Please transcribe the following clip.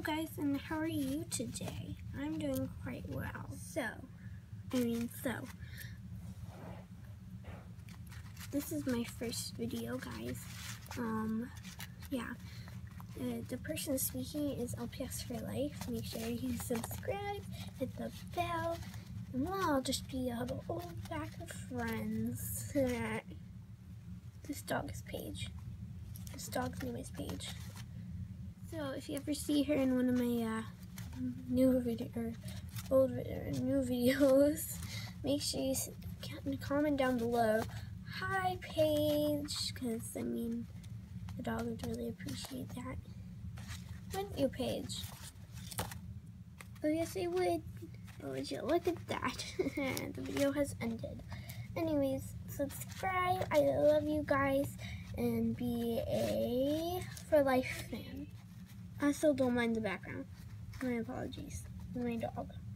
guys, and how are you today? I'm doing quite well. This is my first video, guys. The person speaking is LPS for Life. Make sure you subscribe, hit the bell, and we'll all just be a little old pack of friends. This dog's name is Paige. So if you ever see her in one of my new videos, make sure you comment down below, "Hi Paige," because the dog would really appreciate that. Wouldn't you, Paige? Oh yes, I would. Oh, would you look at that? The video has ended. Anyways, subscribe. I love you guys, and be a For Life fan. I still don't mind the background. My apologies. My dog.